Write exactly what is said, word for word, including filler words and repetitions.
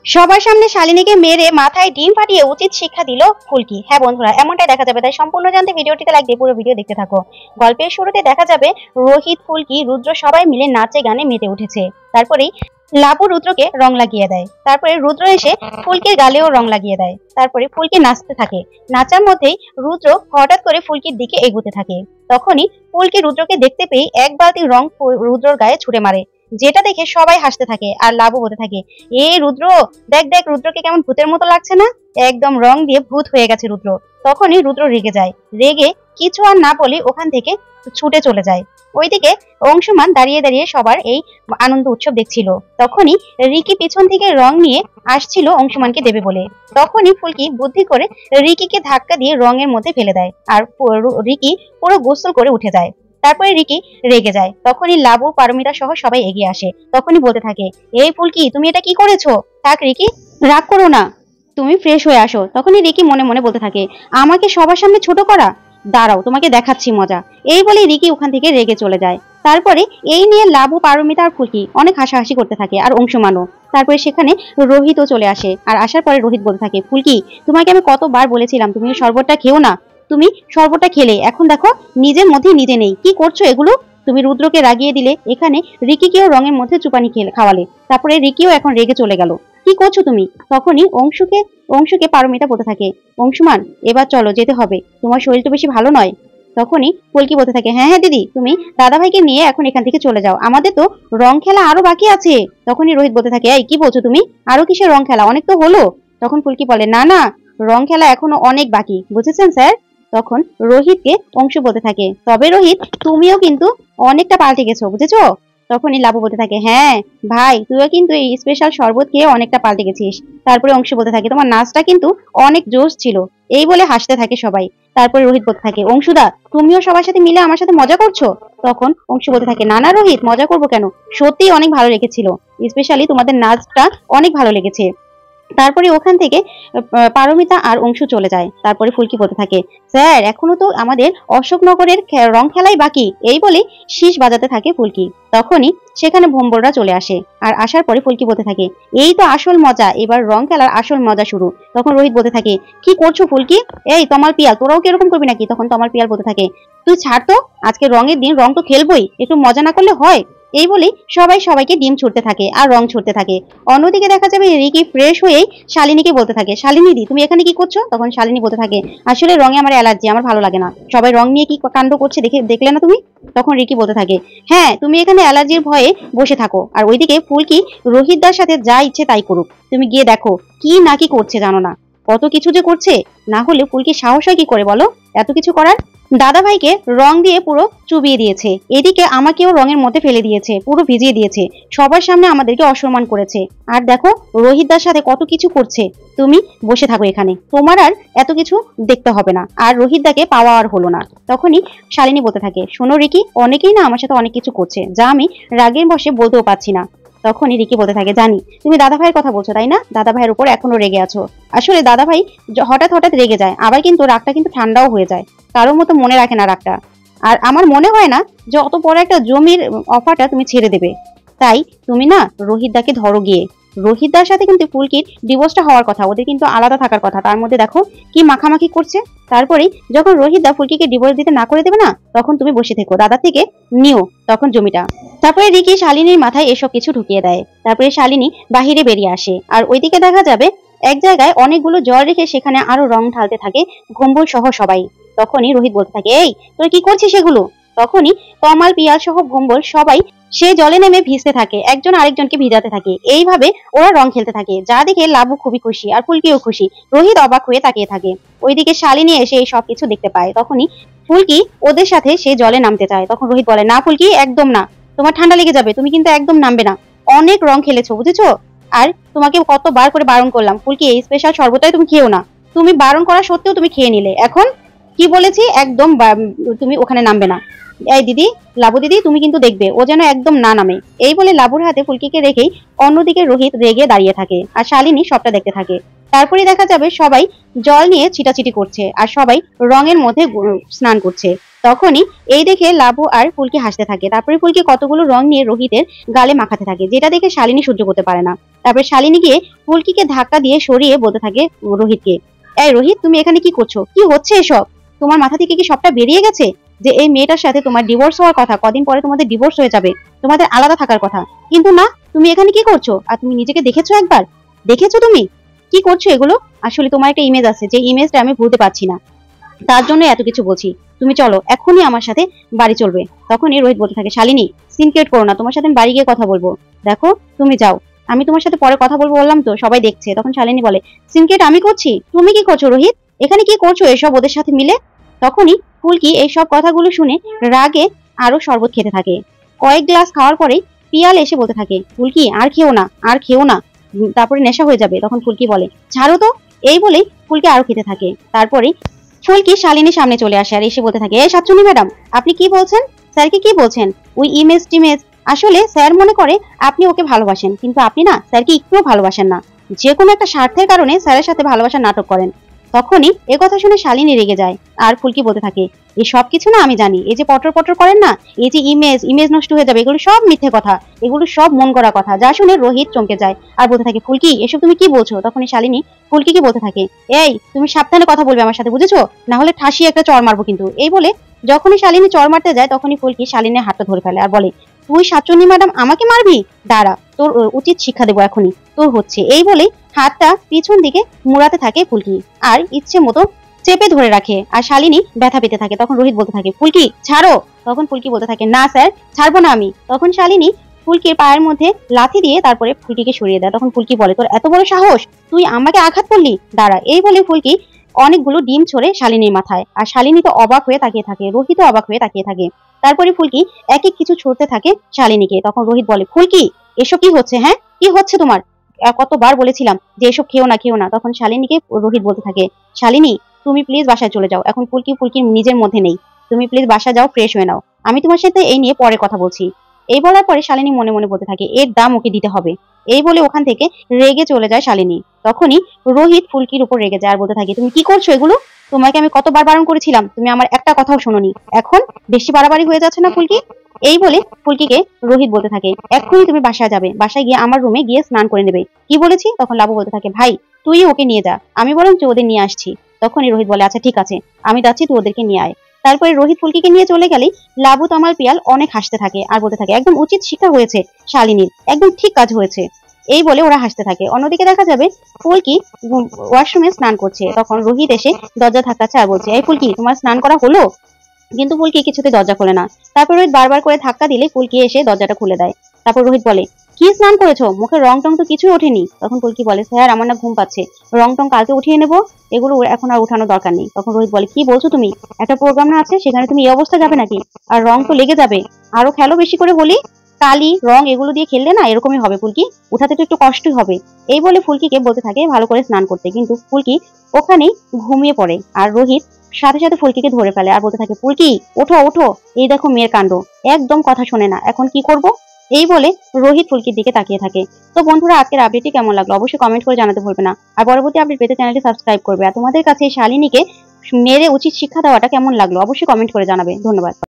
সবার সামনে শালিনীকে মেরে মাথায় ডিম ফাটিয়ে উচিত শিক্ষা দিল ফুলকি। হ্যাঁ বন্ধুরা, এমনটাই দেখা যাবে, তাই সম্পূর্ণ জানতে ভিডিওটিতে লাইক দিয়ে পুরো ভিডিও দেখতে থাকো। গল্পের শুরুতে দেখা যাবে রোহিত, ফুলকি, রুদ্র সবাই মিলে নাচে গানে মেতে উঠেছে। তারপরেই লাবু রুদ্রকে রং লাগিয়ে দেয়। তারপরে রুদ্র এসে ফুলকির গালেও রং লাগিয়ে দেয়। তারপরে ফুলকি নাচতে থাকে। নাচার মধ্যেই রুদ্র হঠাৎ করে ফুলকির দিকে এগোতে থাকে। তখনই ফুলকি রুদ্রকে দেখতে পেয়ে এক বালতি রং রুদ্রর গায়ে ছুড়ে মারে, যেটা দেখে সবাই হাসতে থাকে। আর লাবু বলতে থাকে, এ রুদ্র, দেখ দেখ রুদ্রকে কেমন ভূতের মতো লাগছে না, একদম রং দিয়ে ভূত হয়ে গেছে রুদ্র। তখনই রুদ্র রেগে যায়। রেগে কিছু আর না বলে ওখান থেকে ছুটে চলে যায়। ওইদিকে অংশুমান দাঁড়িয়ে দাঁড়িয়ে সবার এই আনন্দ উৎসব দেখছিল। তখনই রিকি পিছন থেকে রং নিয়ে আসছিল অংশুমানকে দেবে বলে। তখনই ফুলকি বুদ্ধি করে রিকিকে ধাক্কা দিয়ে রঙের মধ্যে ফেলে দেয়। আর রিকি পুরো গোসল করে উঠে যায়। তারপরে রিকি রেগে যায়। তখনই লাবু, পারমিতা সহ সবাই এগিয়ে আসে। তখনই বলতে থাকে, এই ফুলকি, তুমি এটা কি করেছো? থাক রিকি, রাগ করো না, তুমি ফ্রেশ হয়ে আসো। তখনই রিকি মনে মনে বলতে থাকে, আমাকে সবার সামনে ছোট করা, দাঁড়াও তোমাকে দেখাচ্ছি মজা। এই বলে রিকি ওখান থেকে রেগে চলে যায়। তারপরে এই নিয়ে লাবু, পারমিতা আর ফুলকি অনেক হাসাহাসি করতে থাকে, আর অংশুমানও। তারপরে সেখানে রোহিতও চলে আসে। আর আসার পরে রোহিত বলতে থাকে, ফুলকি, তোমাকে আমি কতবার বলেছিলাম তুমি শরবতটা খেও না, তুমি শরবতটা খেলে, এখন দেখো নিজের মধ্যে নিজে নেই, কি করছো এগুলো? তুমি রুদ্রকে রাগিয়ে দিলে, এখানে রিকিকেও রঙের মধ্যে চুপানি খেলে খাওয়ালে, তারপরে রিকিও এখন রেগে চলে গেল, কি করছো তুমি? তখনই অংশুকে অংশুকে পারমিতা বলতে থাকে, অংশুমান, এবার চলো, যেতে হবে, তোমার শরীর তো বেশি ভালো নয়। তখনই ফুলকি বলতে থাকে, হ্যাঁ হ্যাঁ দিদি, তুমি দাদা ভাইকে নিয়ে এখন এখান থেকে চলে যাও, আমাদের তো রং খেলা আরো বাকি আছে। তখনই রোহিত বলতে থাকে, এই কি বলছো তুমি, আরো কিসের রং খেলা, অনেক তো হলো। তখন ফুলকি বলে, না না, রং খেলা এখনো অনেক বাকি, বুঝেছেন স্যার? তখন রোহিতকে অংশু বলতে থাকে, তবে রোহিত, তুমিও কিন্তু অনেকটা পাল্টে গেছো, বুঝেছো? তখনই লাবু বলতে থাকে, হ্যাঁ ভাই, তুইও কিন্তু এই স্পেশাল শরবত খেয়ে অনেকটা পাল্টে গেছিস। তারপরে অংশু বলতে থাকে, তোমার নাচটা কিন্তু অনেক জোশ ছিল। এই বলে হাসতে থাকে সবাই। তারপরে রোহিত বলতে থাকে, অংশুদা, তুমিও সবার সাথে মিলে আমার সাথে মজা করছো? তখন অংশু বলতে থাকে, না না রোহিত, মজা করবো কেন, সত্যিই অনেক ভালো লেগেছিল, স্পেশালি তোমাদের নাচটা অনেক ভালো লেগেছে। তারপরে ওখান থেকে পারমিতা আর অংশু চলে যায়। তারপরে ফুলকি বলতে থাকে, স্যার এখনো তো আমাদের অশোকনগরের রং খেলাই বাকি, এই বলে শীষ বাজাতে থাকে ফুলকি। তখনই সেখানে ভোম্বলরা চলে আসে। আর আসার পরে ফুলকি বলতে থাকে, এই তো আসল মজা, এবার রং খেলার আসল মজা শুরু। তখন রোহিত বলতে থাকে, কি করছো ফুলকি, এই তমাল পিয়াল, তোরাও কি এরকম করবি নাকি? তখন তমাল পিয়াল বলতে থাকে, তুই ছাড় তো, আজকে রঙের দিন, রং তো খেলবই, একটু মজা না করলে হয়? এই বলেই সবাই সবাইকে ডিম ছুটতে থাকে আর রং ছুটতে থাকে। অন্যদিকে দেখা যাবে রিকি ফ্রেশ হয়েই শালিনীকে বলতে থাকে, শালিনী দি, তুমি এখানে কি করছো? তখন শালিনী বলতে থাকে, আসলে রঙে আমার অ্যালার্জি, আমার ভালো লাগে না, সবাই রং নিয়ে কি কাণ্ড করছে দেখে দেখলে না তুমি? তখন রিকি বলতে থাকে, হ্যাঁ তুমি এখানে অ্যালার্জির ভয়ে বসে থাকো, আর ওইদিকে ফুলকি রোহিতদার সাথে যা ইচ্ছে তাই করুক, তুমি গিয়ে দেখো কি না কি করছে, জানো না কত কিছু যে করছে, না হলে ফুলকি সাহস হয় কি করে বলো এত কিছু করার? দাদা ভাইকে রং দিয়ে পুরো চুবিয়ে দিয়েছে, এদিকে আমাকেও রঙের মধ্যে ফেলে দিয়েছে, পুরো ভিজিয়ে দিয়েছে, সবার সামনে আমাদেরকে অসম্মান করেছে, আর দেখো রোহিতদার সাথে কত কিছু করছে। তুমি বসে থাকো এখানে, তোমার আর এত কিছু দেখতে হবে না, আর রোহিতদাকে পাওয়া আর হলো না। তখনই শালিনী বলতে থাকে, শোনো রিকি, অনেকেই না আমার সাথে অনেক কিছু করছে, যা আমি রাগের বসে বলতেও পারছি না। তখনই রিকি বলতে থাকে, জানি তুমি দাদা ভাইয়ের কথা বলছো, তাই না? দাদা ভাইয়ের উপর এখনো রেগে আছো। আসলে দাদা ভাই হঠাৎ হঠাৎ রেগে যায়, আবার কিন্তু রাগটা কিন্তু ঠান্ডাও হয়ে যায়, কারোর মতো মনে রাখে না রাগটা। আর আমার মনে হয় না যে অত বড় একটা জমির অফারটা তুমি ছেড়ে দেবে, তাই তুমি না রোহিতদাকে ধরো গিয়ে। রোহিতদার সাথে কিন্তু ফুলকির ডিভোর্সটা হওয়ার কথা, ওদের কিন্তু আলাদা থাকার কথা, তার মধ্যে দেখো কি মাখামাখি করছে। তারপরেই যখন রোহিতদা ফুলকিকে ডিভোর্স দিতে না করে দেবে না, তখন তুমি বসে থেকো, দাদা থেকে নিও তখন জমিটা। তারপরে রিকি শালিনীর মাথায় এসব কিছু ঢুকিয়ে দেয়। তারপরে শালিনী বাহিরে বেরিয়ে আসে। আর ওইদিকে দেখা যাবে এক জায়গায় অনেকগুলো জল রেখে সেখানে আরো রং ঢালতে থাকে ভোম্বল সহ সবাই। তখনই রোহিত বলতে থাকে, এই তোর কি করছিস সেগুলো? তখনই তমাল, পিয়াল সহ ভোম্বল সবাই সে জলে নেমে ভিজতে থাকে, একজন আরেকজনকে ভিজাতে থাকে, এইভাবে ওরা রং খেলতে থাকে, যা দেখে লাবু খুবই খুশি আর ফুলকিও খুশি। রোহিত অবাক হয়ে তাকিয়ে থাকে। ওইদিকে শালিনী এসে এই সবকিছু দেখতে পায়। তখনই ফুলকি ওদের সাথে সে জলে নামতে চায়। তখন রোহিত বলে, না ফুলকি, একদম না, তোমার ঠান্ডা লেগে যাবে, তুমি কিন্তু একদম নামবে না, অনেক রং খেলেছো, বুঝেছো? আর তোমাকে কতবার করে বারণ করলাম, ফুলকি এই স্পেশাল শরবতটাই তুমি খেও না, তুমি বারণ করা সত্ত্বেও তুমি খেয়ে নিলে, এখন কি বলেছি, একদম তুমি ওখানে নামবে না। এই দিদি, লাবু দিদি, তুমি কিন্তু দেখবে ও যেন একদম না নামে। এই বলে লাবুর হাতে ফুলকিকে রেখেই অন্যদিকে রোহিত রেগে দাঁড়িয়ে থাকে, আর শালিনী সবটা দেখতে থাকে। তারপরে দেখা যাবে সবাই জল নিয়ে ছিটাছিটি করছে, আর সবাই রঙের মধ্যে স্নান করছে। তখনই এই দেখে লাবু আর ফুলকি হাসতে থাকে। তারপরে ফুলকি কতগুলো রং নিয়ে রোহিতের গালে মাখাতে থাকে, যেটা দেখে শালিনী সহ্য করতে পারে না। তারপরে শালিনী গিয়ে ফুলকিকে ধাক্কা দিয়ে সরিয়ে বলতে থাকে রোহিতকে, এই রোহিত তুমি এখানে কি করছো? কি হচ্ছে এসব? তোমার মাথা থেকে কি সবটা বেরিয়ে গেছে যে এই মেয়েটার সাথে তোমার ডিভোর্স হওয়ার কথা, কদিন পরে তোমাদের ডিভোর্স হয়ে যাবে, তোমাদের আলাদা থাকার কথা, কিন্তু না, তুমি এখানে কি করছো? আর তুমি নিজেকে দেখেছো একবার? দেখেছো তুমি কি করছো এগুলো? আসলে তোমার একটা ইমেজ আছে, যে ইমেজটা আমি ভুলতে পারছি না, তার জন্য এত কিছু বলছি। তুমি চলো এখনই আমার সাথে বাড়ি চলবে। তখনই রোহিত বলতে থাকে, শালিনী সিনক্রেট করো না, তোমার সাথে আমি বাড়ি গিয়ে কথা বলবো। দেখো তুমি যাও, আমি তোমার সাথে পরে কথা বলবো বললাম তো, সবাই দেখছে। তখন শালিনী বলে, সিনক্রেট আমি করছি? তুমি কি করছো রোহিত? এখানে কি করছো এসব ওদের সাথে মিলে? তখনই ফুলকি এইসব কথাগুলো শুনে রাগে আরো শরবত খেতে থাকে। কয়েক গ্লাস খাওয়ার পরে পিয়াল এসে বলতে থাকে, ফুলকি আর খেও না, আর খেও না, তারপরে নেশা হয়ে যাবে। তখন ফুলকি বলে, ছাড়ো তো। এই বলেই ফুলকি আরো খেতে থাকে। তারপরে ফুলকি শালিনীর সামনে চলে আসে আর এসে বলতে থাকে, এই সাতচুনি ম্যাডাম, আপনি কি বলছেন? স্যারকে কি বলছেন? ওই ইমেজ টিমেজ, আসলে স্যার মনে করে আপনি ওকে ভালোবাসেন, কিন্তু আপনি না স্যারকে একটুও ভালোবাসেন না, যে কোনো একটা স্বার্থের কারণে স্যারের সাথে ভালোবাসার নাটক করেন। তখনই এ কথা শুনে শালিনী রেগে যায় আর ফুলকি বলতে থাকে, এই সব কিছু না আমি জানি, এই যে পটর পটর করেন না, এই যে ইমেজ ইমেজ নষ্ট হয়ে যাবে, এগুলো সব মিথ্যে কথা, এগুলো সব মন করা কথা। যা শুনে রোহিত চমকে যায় আর বলতে থাকে, ফুলকি এসব তুমি কি বলছো? তখনই শালিনী ফুলকিকে বলতে থাকে, এই তুমি সাবধানে কথা বলবে আমার সাথে, বুঝেছো? না হলে ঠাসিয়ে একটা চড় মারবো কিন্তু। এই বলে যখনই শালিনী চড় মারতে যায় তখনই ফুলকি শালিনীর হাতটা ধরে ফেলে আর বলে, তুই সাতচন্নি ম্যাডাম আমাকে মারবি? দাঁড়া, তোর উচিত শিক্ষা দেবো এখনই, তোর হচ্ছে। এই বলে হাতটা পিছন দিকে মুড়াতে থাকে ফুলকি আর ইচ্ছে মতো চেপে ধরে রাখে আর শালিনী ব্যথা পেতে থাকে। তখন রোহিত বলতে থাকে, ফুলকি ছাড়ো। তখন ফুলকি বলতে থাকে, না স্যার, ছাড়বো না আমি। তখন শালিনী ফুলকির পায়ের মধ্যে লাথি দিয়ে তারপরে ফুলকিকে সরিয়ে দেয়। তখন ফুলকি বলে, তোর এত বড় সাহস, তুই আমাকে আঘাত করলি? দাঁড়া। এই বলে ফুলকি অনেকগুলো ডিম ছড়ে শালিনীর মাথায় আর শালিনী তো অবাক হয়ে তাকিয়ে থাকে, রোহিত অবাক হয়ে তাকিয়ে থাকে। তারপরে ফুলকি এক এক কিছু ছুড়তে থাকে শালিনীকে। তখন রোহিত বলে, ফুলকি এসব কি হচ্ছে? হ্যাঁ, কি হচ্ছে তোমার? কতবার বলেছিলাম যে এসব খেও না, খেও না। তখন শালিনীকে রোহিত বলতে থাকে, শালিনী তুমি প্লিজ বাসায় চলে যাও, এখন ফুলকি ফুলকি নিজের মধ্যে নেই, তুমি প্লিজ বাসা যাও, ফ্রেশ হয়ে নাও, আমি তোমার সাথে এই নিয়ে পরে কথা বলছি। এই বলার পরে শালিনী মনে মনে বলতে থাকে, এর দাম ওকে দিতে হবে। এই বলে ওখান থেকে রেগে চলে যায় শালিনী। তখনই রোহিত ফুলকির উপর রেগে যায় আর বলতে থাকে, তুমি কি করছো এগুলো? তোমাকে আমি কতবার বারণ করেছিলাম, তুমি আমার একটা কথাও শোনোনি, এখন বেশি বাড়াবাড়ি হয়ে যাচ্ছে না ফুলকি? এই বলে ফুলকিকে রোহিত বলতে থাকে, এক্ষুনি তুমি বাসায় যাবে, বাসায় গিয়ে আমার রুমে গিয়ে স্নান করে নেবে। কি বলেছি? তখন লাবু বলতে থাকে, ভাই তুই ওকে নিয়ে যা, আমি বরঞ্চ ওদের নিয়ে আসছি। তখনই রোহিত বলে, আচ্ছা ঠিক আছে, আমি যাচ্ছি, তুই ওদেরকে নিয়ে আয়। তারপরে রোহিত ফুলকিকে নিয়ে চলে গেলেই লাবু তামাল পিয়াল অনেক হাসতে থাকে আর বলতে থাকে, একদম উচিত শিক্ষা হয়েছে শালিনীর, একদম ঠিক কাজ হয়েছে। এই বলে ওরা হাসতে থাকে। অন্যদিকে দেখা যাবে ফুলকি ওয়াশরুমে স্নান করছে। তখন রোহিত এসে দরজা ধাক্কাচ্ছে আর বলছে, এই ফুলকি তোমার স্নান করা হলো? কিন্তু ফুলকি কিছুতে দরজা খোলে না। তারপর রোহিত বারবার করে ধাক্কা দিলে ফুলকি এসে দরজাটা খুলে দেয়। তারপর রোহিত বলে, কি স্নান করেছো? মুখে রং টং তো কিছুই ওঠেনি। তখন ফুলকি বলে, স্যার আমার না ঘুম পাচ্ছে, রং টং কালকে উঠিয়ে নেবো, এগুলো এখন আর উঠানোর দরকার নেই। তখন রোহিত বলে, কি বলছো তুমি? একটা প্রোগ্রাম না আছে, সেখানে তুমি এই অবস্থা যাবে নাকি? আর রং তো লেগে যাবে, আরো খেলো বেশি করে বলি, কালি রং এগুলো দিয়ে খেললে না এরকমই হবে ফুলকি, উঠাতে তো একটু কষ্টই হবে। এই বলে ফুলকিকে বলতে থাকে ভালো করে স্নান করতে, কিন্তু ফুলকি ওখানেই ঘুমিয়ে পড়ে আর রোহিত সাথে সাথে ফুলকিকে ধরে ফেলে আর বলতে থাকে, ফুলকি ওঠো ওঠো, এই দেখো মেয়ের কাণ্ড, একদম কথা শোনে না, এখন কি করব? এই বলে রোহিত ফুলকির দিকে তাকিয়ে থাকে। তো বন্ধুরা, আজকের আপডেটটি কেমন লাগলো অবশ্যই কমেন্ট করে জানাতে ভুলবে না। আর পরবর্তী আপডেট পেতে চ্যানেলটি সাবস্ক্রাইব করবে। আর তোমাদের কাছে শালিনীকে মেরে উচিত শিক্ষা দেওয়াটা কেমন লাগলো অবশ্যই কমেন্ট করে জানাবে। ধন্যবাদ।